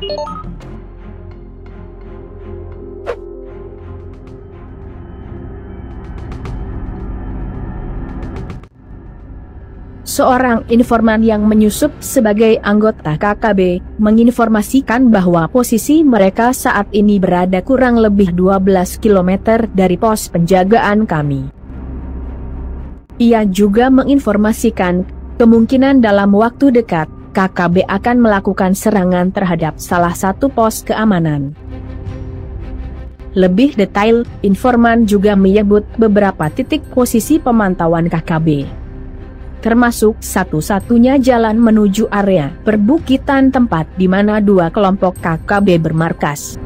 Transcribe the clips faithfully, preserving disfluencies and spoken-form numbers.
Seorang informan yang menyusup sebagai anggota K K B, menginformasikan bahwa posisi mereka saat ini berada kurang lebih dua belas kilometer dari pos penjagaan kami. Ia juga menginformasikan, kemungkinan dalam waktu dekat, K K B akan melakukan serangan terhadap salah satu pos keamanan. Lebih detail, informan juga menyebut beberapa titik posisi pemantauan K K B. Termasuk satu-satunya jalan menuju area perbukitan tempat di mana dua kelompok K K B bermarkas.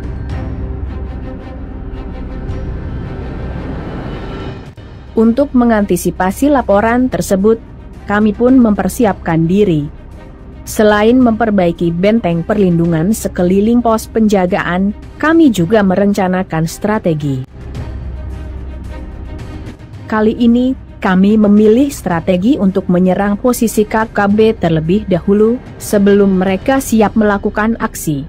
Untuk mengantisipasi laporan tersebut, kami pun mempersiapkan diri. Selain memperbaiki benteng perlindungan sekeliling pos penjagaan, kami juga merencanakan strategi. Kali ini, kami memilih strategi untuk menyerang posisi K K B terlebih dahulu, sebelum mereka siap melakukan aksi.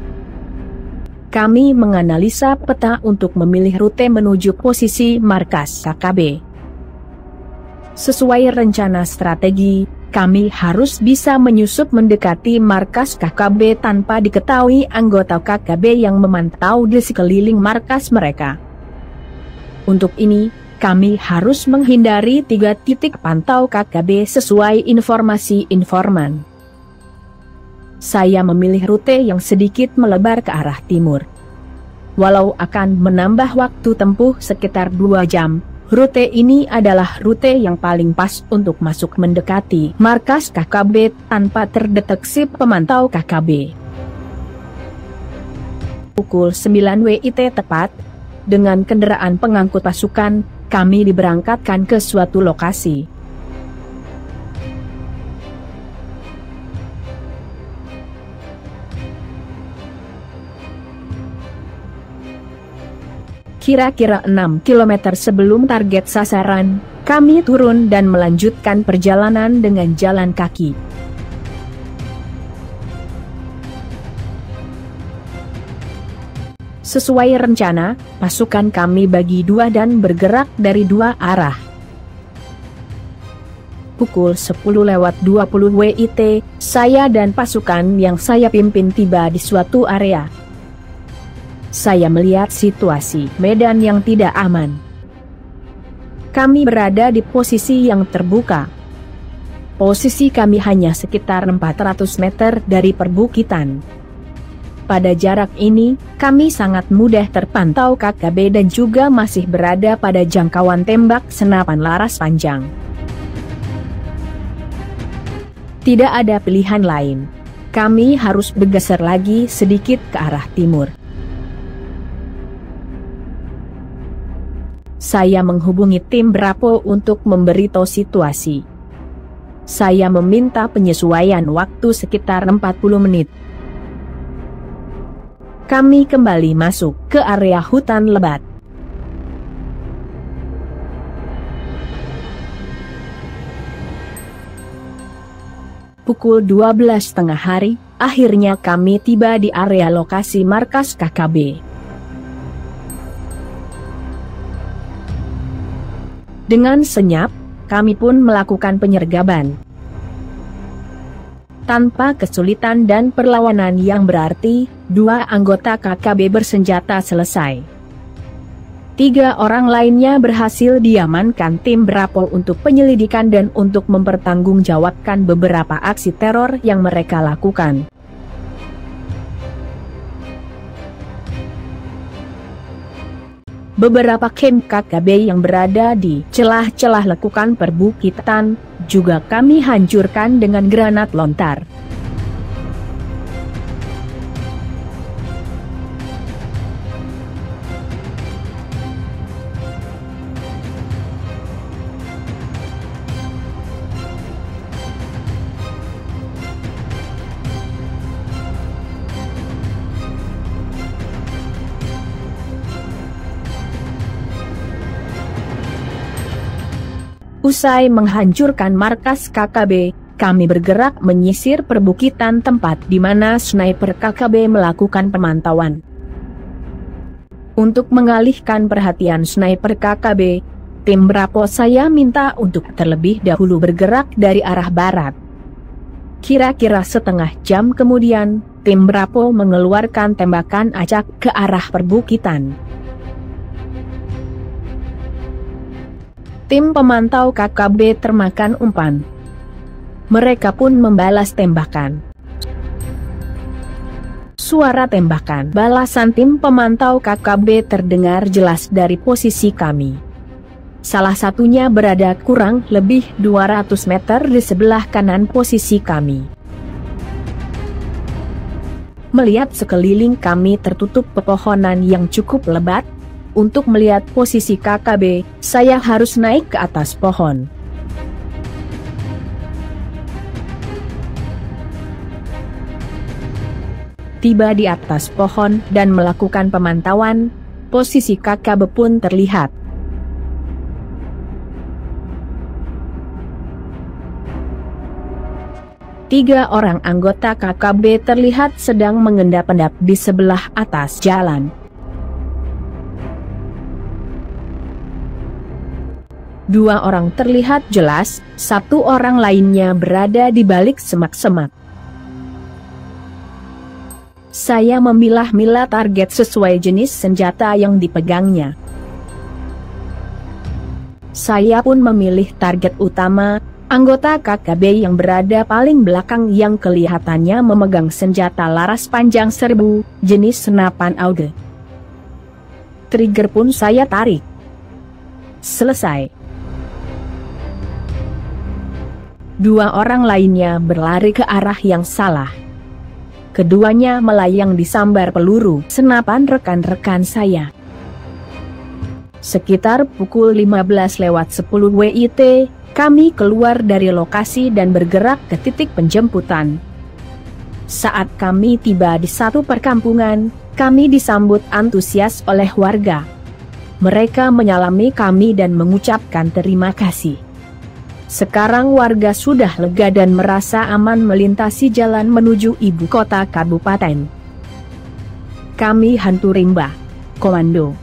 Kami menganalisa peta untuk memilih rute menuju posisi markas K K B. Sesuai rencana strategi, kami harus bisa menyusup mendekati markas K K B tanpa diketahui anggota K K B yang memantau di sekeliling markas mereka. Untuk ini, kami harus menghindari tiga titik pantau K K B sesuai informasi informan. Saya memilih rute yang sedikit melebar ke arah timur. Walau akan menambah waktu tempuh sekitar dua jam, rute ini adalah rute yang paling pas untuk masuk mendekati markas K K B tanpa terdeteksi pemantau K K B. Pukul sembilan W I T tepat, dengan kendaraan pengangkut pasukan, kami diberangkatkan ke suatu lokasi. Kira-kira enam kilometer sebelum target sasaran, kami turun dan melanjutkan perjalanan dengan jalan kaki. Sesuai rencana, pasukan kami bagi dua dan bergerak dari dua arah. Pukul sepuluh lewat dua puluh W I T, saya dan pasukan yang saya pimpin tiba di suatu area. Saya melihat situasi medan yang tidak aman. Kami berada di posisi yang terbuka. Posisi kami hanya sekitar empat ratus meter dari perbukitan. Pada jarak ini, kami sangat mudah terpantau K K B dan juga masih berada pada jangkauan tembak senapan laras panjang. Tidak ada pilihan lain. Kami harus bergeser lagi sedikit ke arah timur. Saya menghubungi tim Bravo untuk memberitahu situasi. Saya meminta penyesuaian waktu sekitar empat puluh menit. Kami kembali masuk ke area hutan lebat. Pukul dua belas tengah hari, akhirnya kami tiba di area lokasi markas K K B. Dengan senyap, kami pun melakukan penyergapan. Tanpa kesulitan dan perlawanan yang berarti, dua anggota K K B bersenjata selesai. Tiga orang lainnya berhasil diamankan tim Bravo untuk penyelidikan dan untuk mempertanggungjawabkan beberapa aksi teror yang mereka lakukan. Beberapa camp K K B yang berada di celah-celah lekukan perbukitan juga kami hancurkan dengan granat lontar. Usai menghancurkan markas K K B, kami bergerak menyisir perbukitan tempat di mana sniper K K B melakukan pemantauan. Untuk mengalihkan perhatian sniper K K B, tim Bravo saya minta untuk terlebih dahulu bergerak dari arah barat. Kira-kira setengah jam kemudian, tim Bravo mengeluarkan tembakan acak ke arah perbukitan. Tim pemantau K K B termakan umpan. Mereka pun membalas tembakan. Suara tembakan balasan tim pemantau K K B terdengar jelas dari posisi kami. Salah satunya berada kurang lebih dua ratus meter di sebelah kanan posisi kami. Melihat sekeliling kami tertutup pepohonan yang cukup lebat, untuk melihat posisi K K B, saya harus naik ke atas pohon. Tiba di atas pohon dan melakukan pemantauan, posisi K K B pun terlihat. Tiga orang anggota K K B terlihat sedang mengendap-endap di sebelah atas jalan. Dua orang terlihat jelas, satu orang lainnya berada di balik semak-semak. Saya memilah-milah target sesuai jenis senjata yang dipegangnya. Saya pun memilih target utama, anggota K K B yang berada paling belakang yang kelihatannya memegang senjata laras panjang serbu, jenis senapan auge. Trigger pun saya tarik. Selesai. Dua orang lainnya berlari ke arah yang salah. Keduanya melayang disambar peluru senapan rekan-rekan saya. Sekitar pukul lima belas lewat sepuluh W I T, kami keluar dari lokasi dan bergerak ke titik penjemputan. Saat kami tiba di satu perkampungan, kami disambut antusias oleh warga. Mereka menyalami kami dan mengucapkan terima kasih. Sekarang warga sudah lega dan merasa aman melintasi jalan menuju ibu kota kabupaten. Kami Hantu Rimba, Komando.